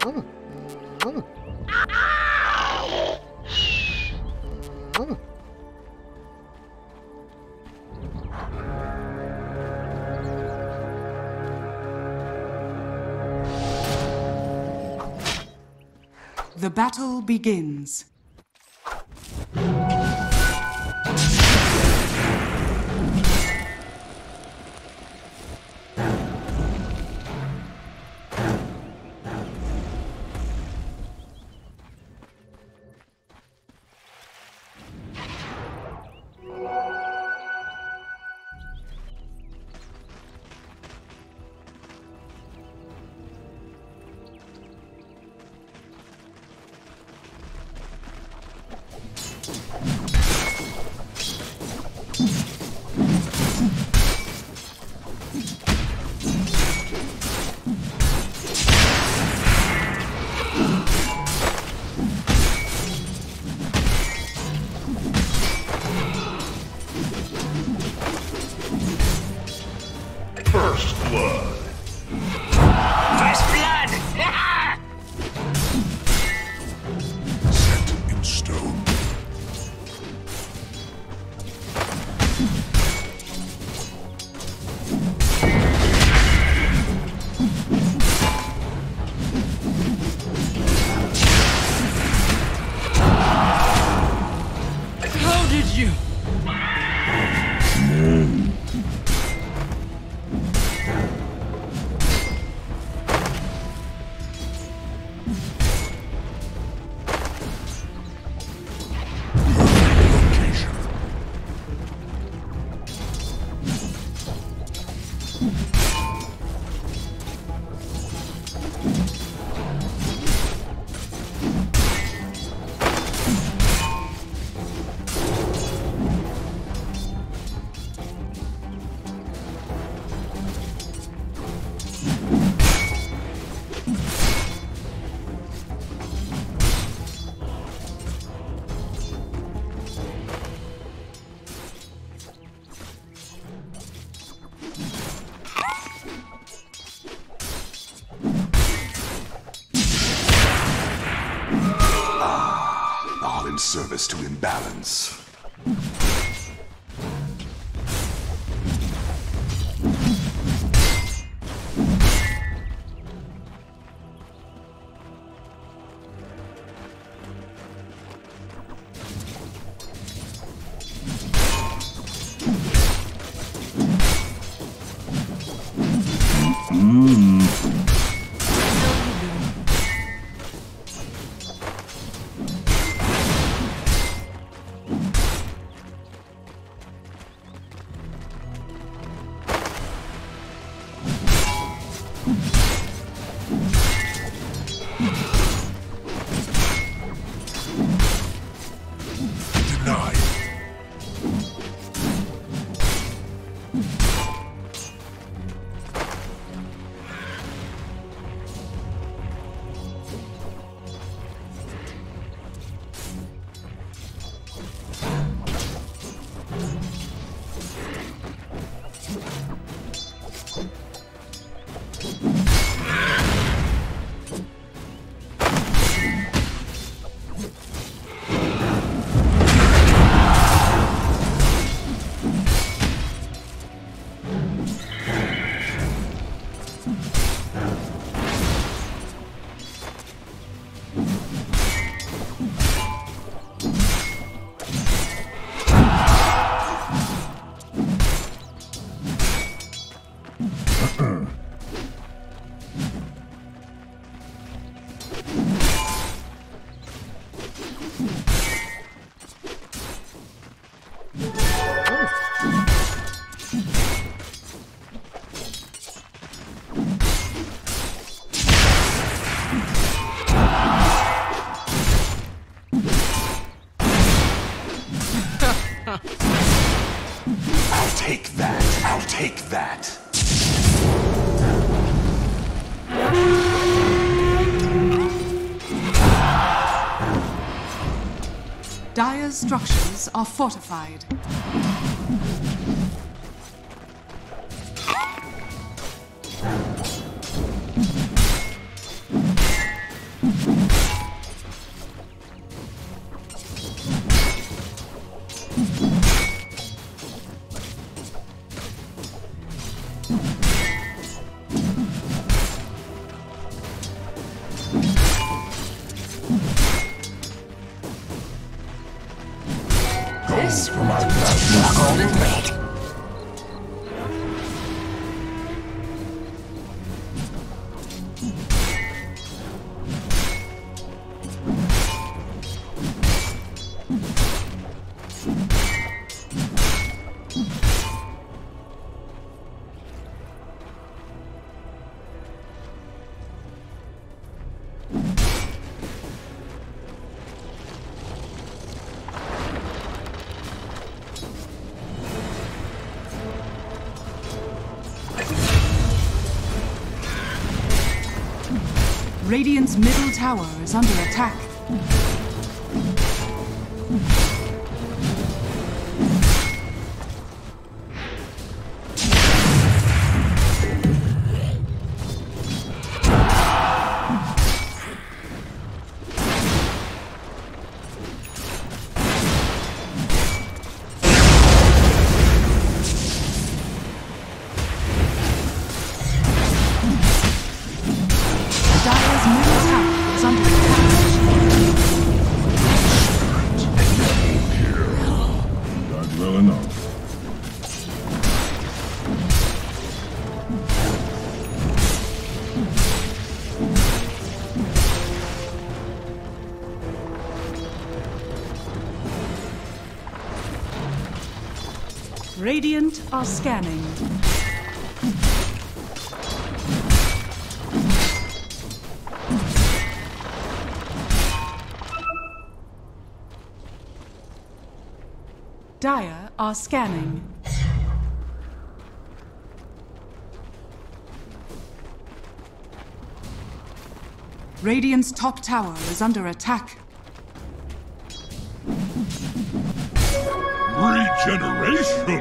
The battle begins. First blood. First blood! Set in stone. How did you? All in service to imbalance. Denied. I'll take that. I'll take that. Dire's structures are fortified. This will be a golden thread. Radiant's middle tower is under attack. Radiant are scanning. Dire are scanning. Radiant's top tower is under attack. Regeneration!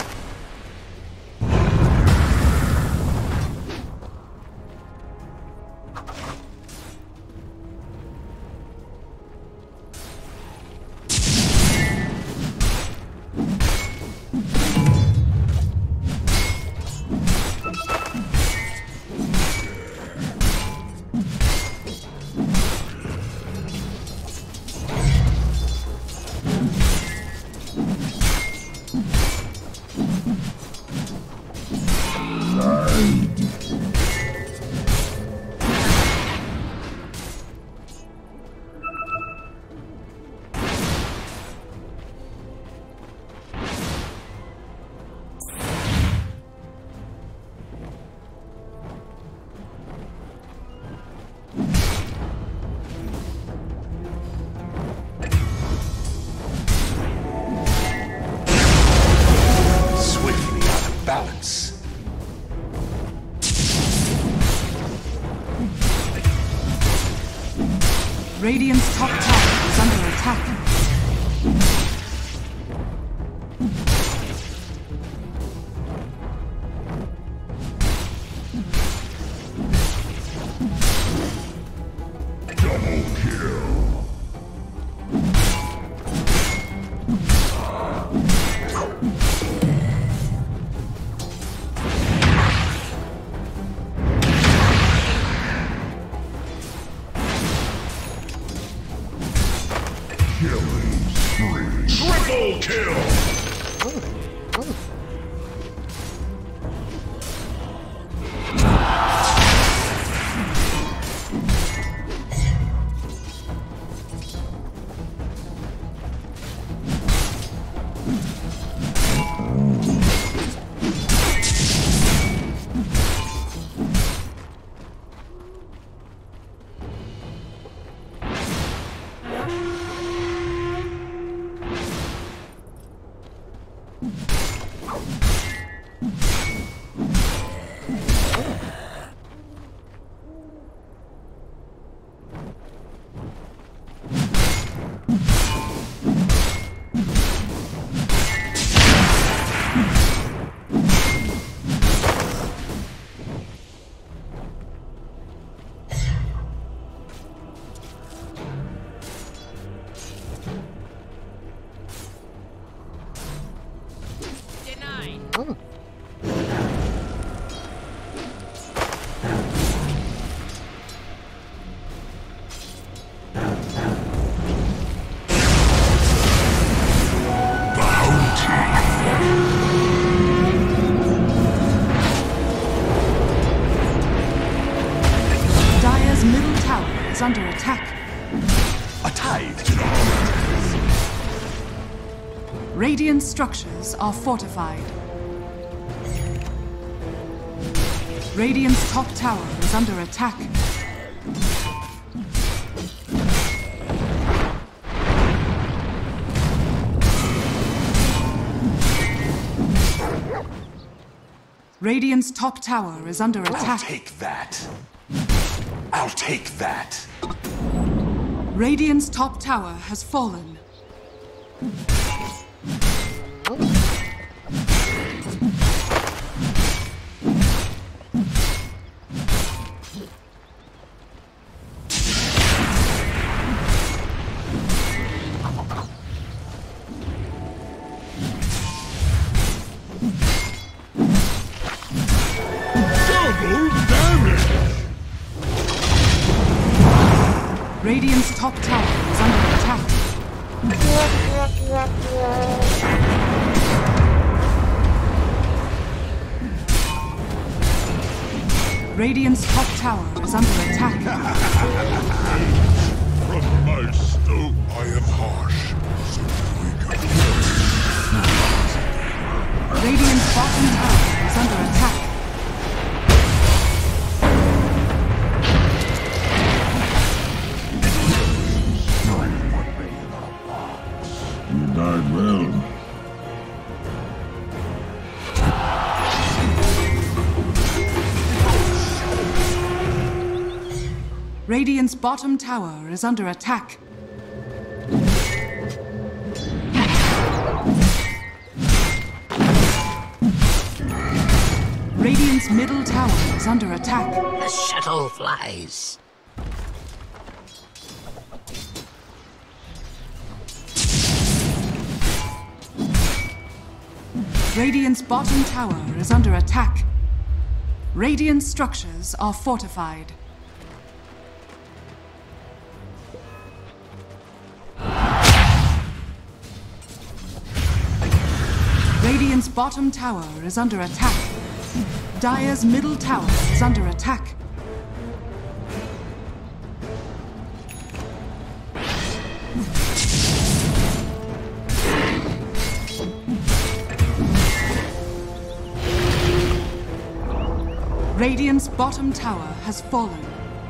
Balance. Radiant's top tower is under attack. Double kill. Triple kill! is under attack. A tithe to the heart. Radiant structures are fortified. Radiant's top tower is under attack. Radiant's top tower is under attack. I'll take that. I'll take that. Radiant's top tower has fallen. Radiant's top tower is under attack. Radiant's top tower is under attack. From my stone, I am harsh. So we Radiant's bottom tower is under attack. You died well. Radiant's bottom tower is under attack. Radiant's middle tower is under attack. The shuttle flies. Radiant's bottom tower is under attack. Radiant structures are fortified. Radiant's bottom tower is under attack. Dire's middle tower is under attack. Radiant's bottom tower has fallen.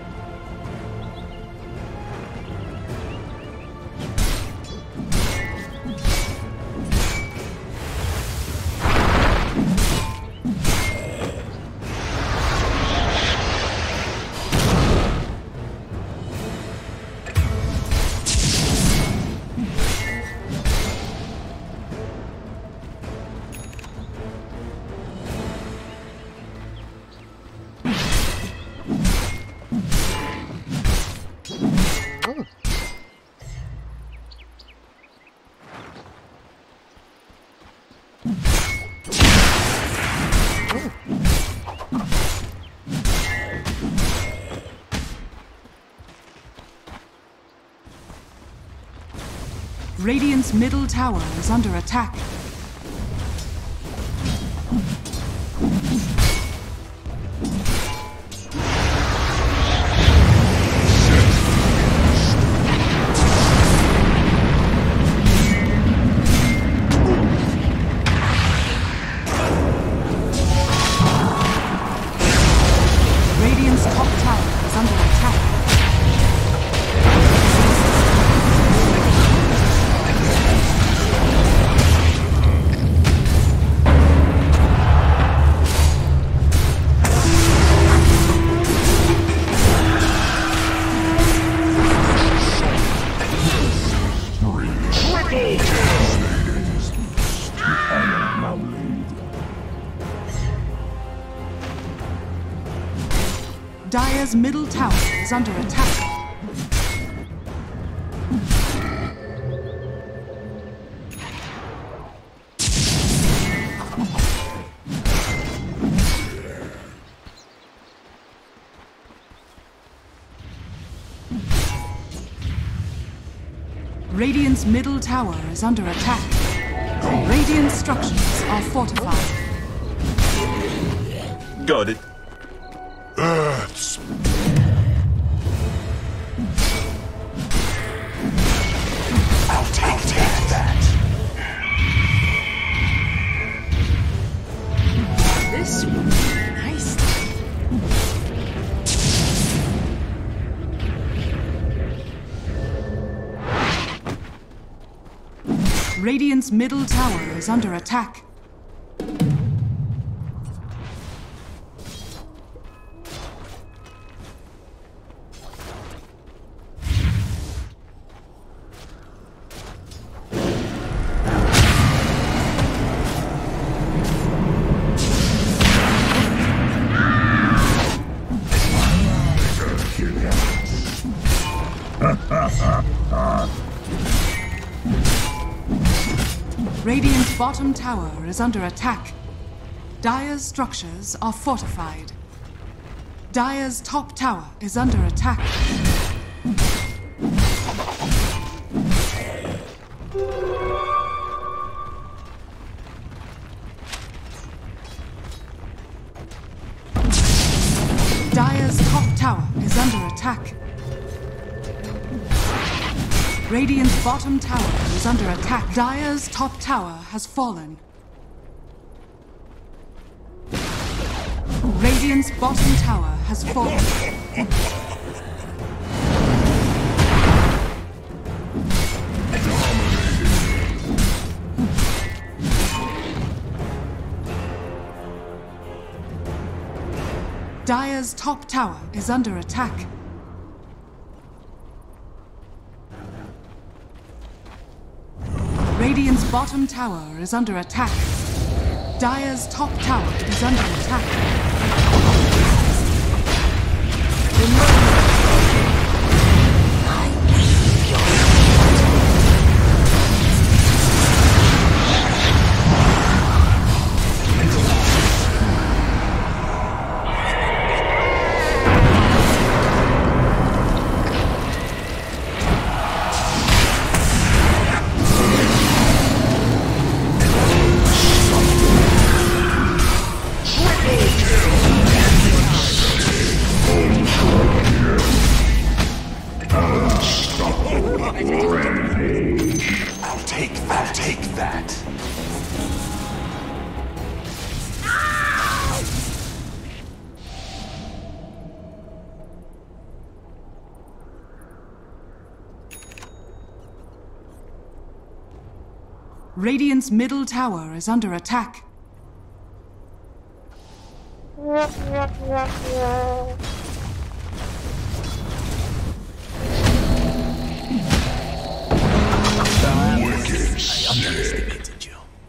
Radiant's middle tower is under attack. Radiant's top tower is under attack. Dire's middle tower is under attack. Radiant's middle tower is under attack. Radiant structures are fortified. got it. Earth's Radiant's middle tower is under attack. Radiant's bottom tower is under attack. Dire's structures are fortified. Dire's top tower is under attack. Dire's top tower is under attack. Radiant's bottom tower is under attack. Dire's top tower has fallen. Radiant's bottom tower has fallen. Dire's top tower is under attack. Radiant's bottom tower is under attack. Dire's top tower is under attack. I'll take that. Radiant's middle tower is under attack. I underestimated you.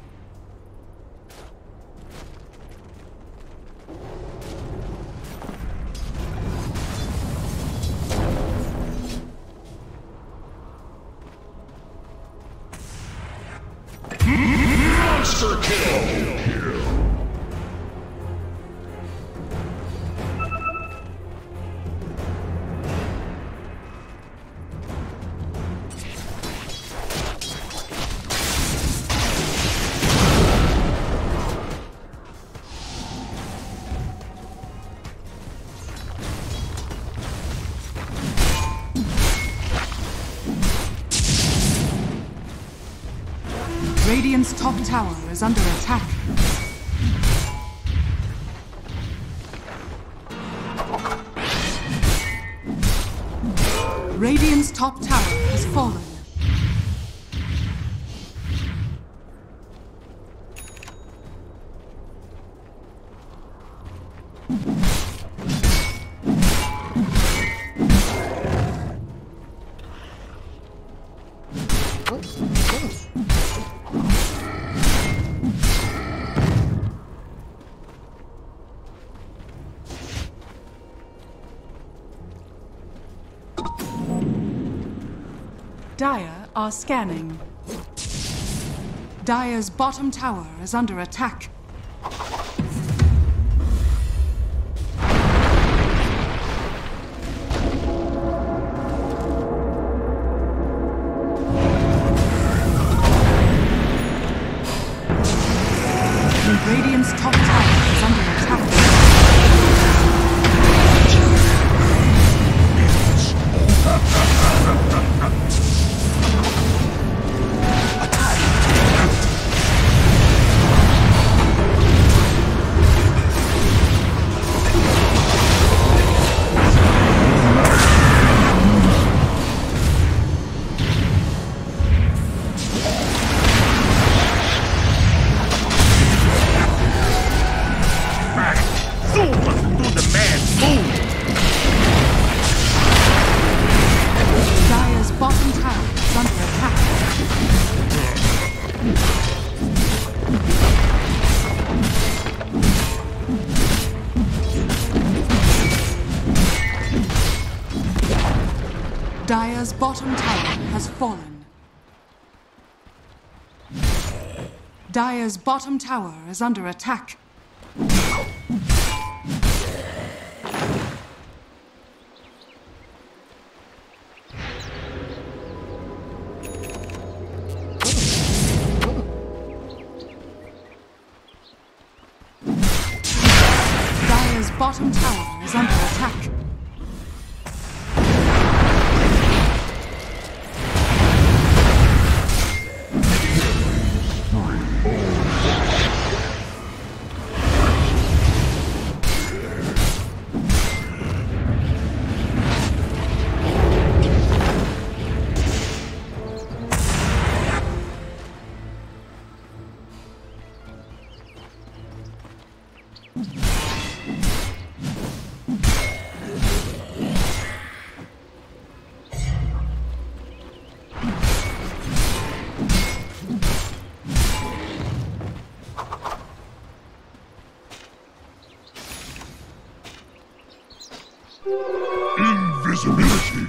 Monster kill! Radiant's top tower is under attack. Radiant's top tower has fallen. Dire are scanning. Dire's bottom tower is under attack. Radiant's top tower is under attack. Dire's bottom tower has fallen. Dire's bottom tower is under attack. Dire's bottom tower is under attack. Invisibility!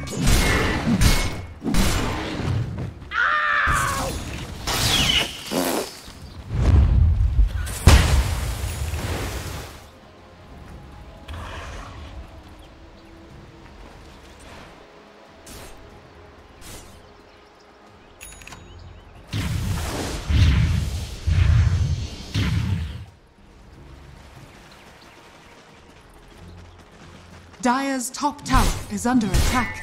Dire's top tower is under attack.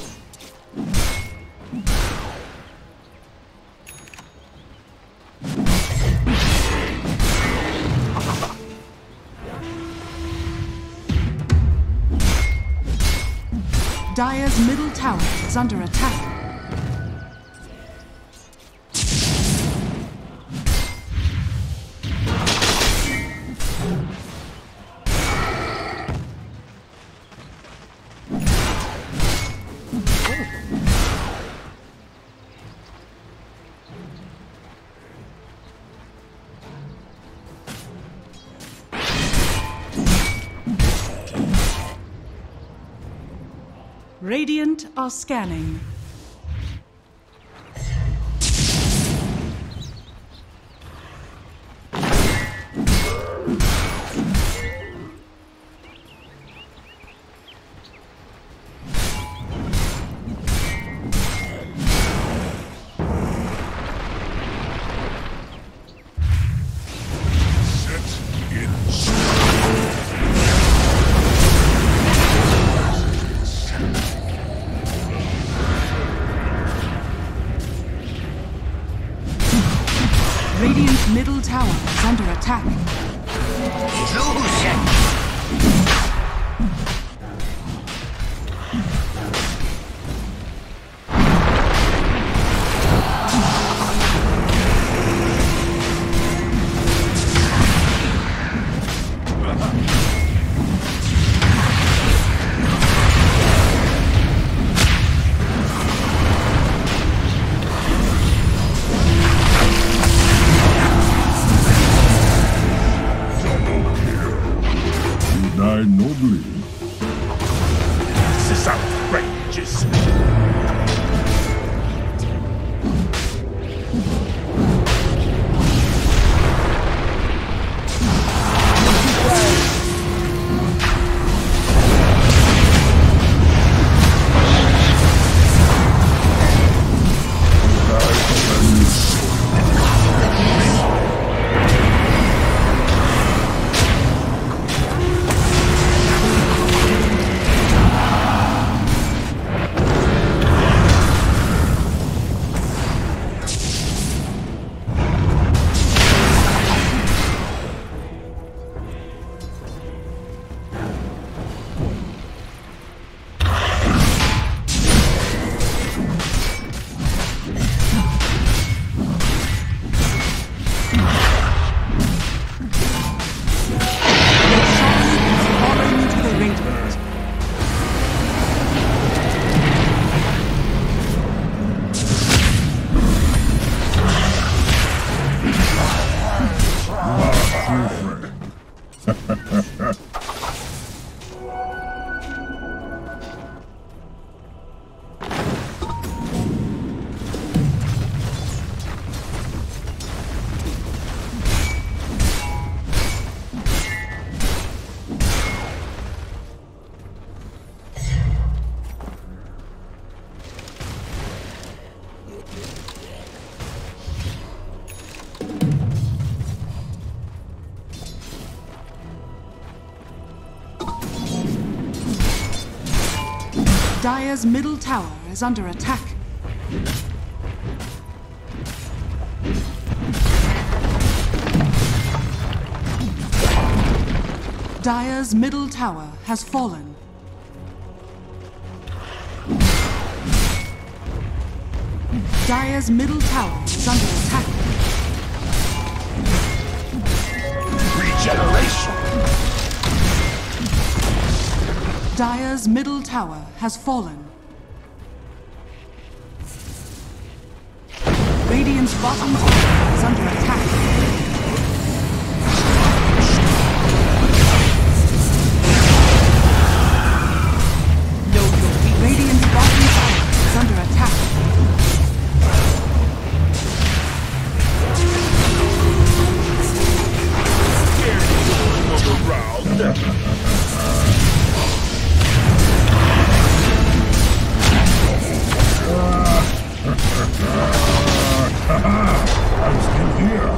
Dire's middle tower is under attack. Radiant are scanning. Radiant's middle tower is under attack. Die nobly. This is outrageous. Dire's middle tower is under attack. Dire's middle tower has fallen. Dire's middle tower is under attack. Regeneration! Dire's middle tower has fallen. Radiant's bottom tower is under attack. Radiant's bottom tower is under attack. I'm still here.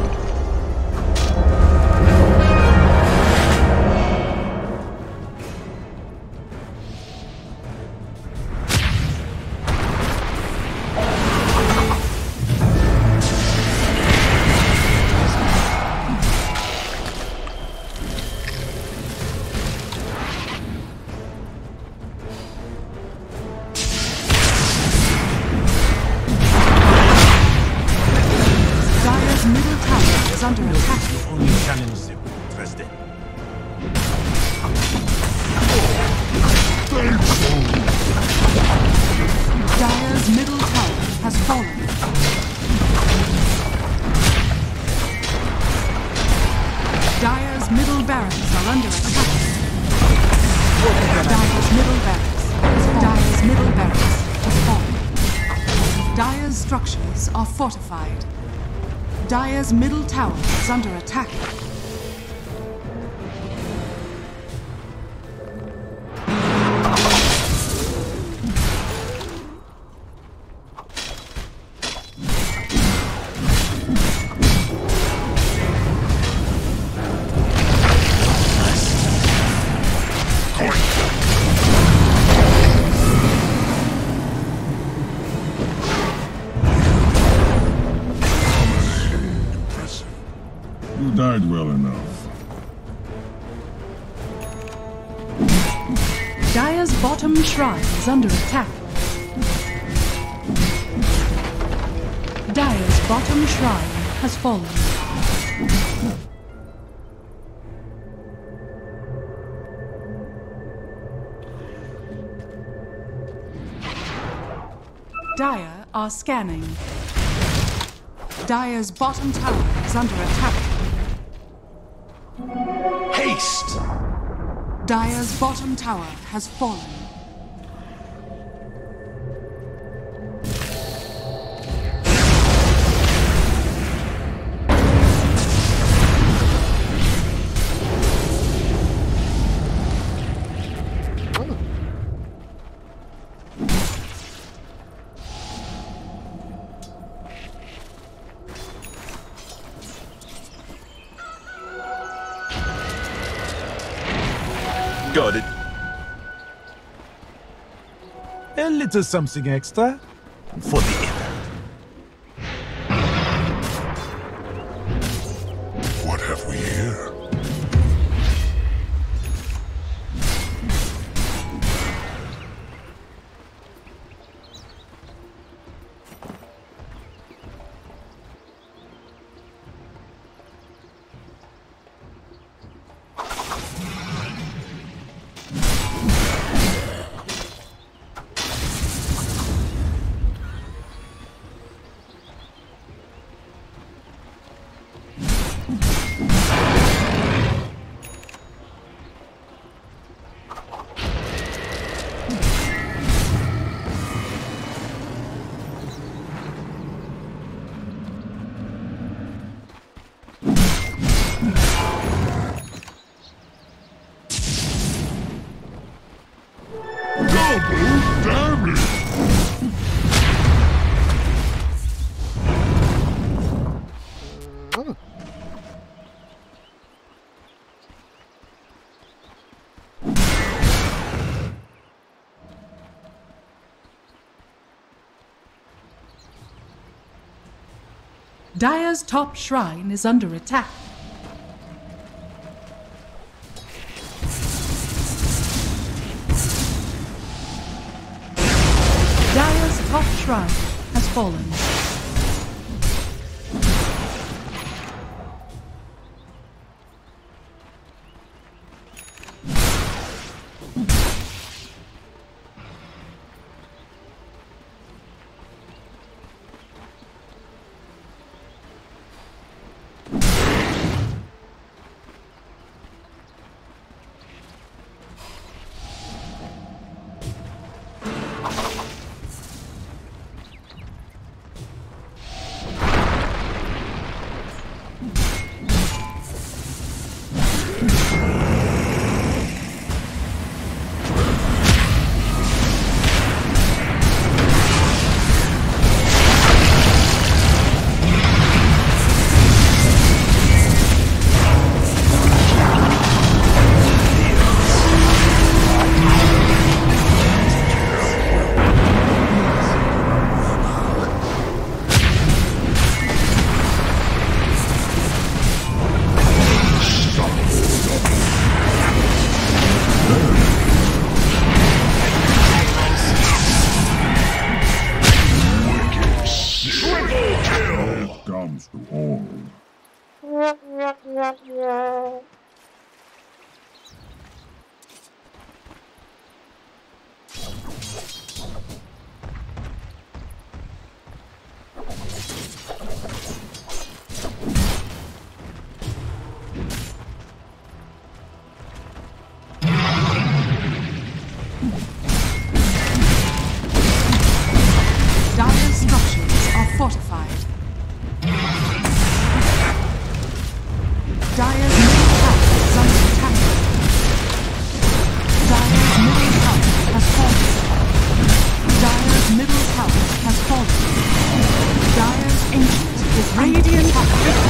Dire's middle tower is under attack. Only challenge them. Trust them. Dire's middle tower has fallen. Dire's middle barracks are under attack. Dire's middle barracks has fallen. Dire's middle barracks has fallen. Dire's structures are fortified. Dire's middle tower is under attack. You died well enough. Dire's bottom shrine is under attack. Dire's bottom shrine has fallen. Dire are scanning. Dire's bottom tower is under attack. Haste! Dire's bottom tower has fallen. Got it. A little something extra for the effort. What have we here? Double damage! Dire's top shrine is under attack. Dire's top shrine has fallen. Comes to all. Dire's structures are fortified. Dire's middle tower is under attack. Dire's middle tower has fallen. Dire's middle tower has fallen. Dire's ancient is radiant.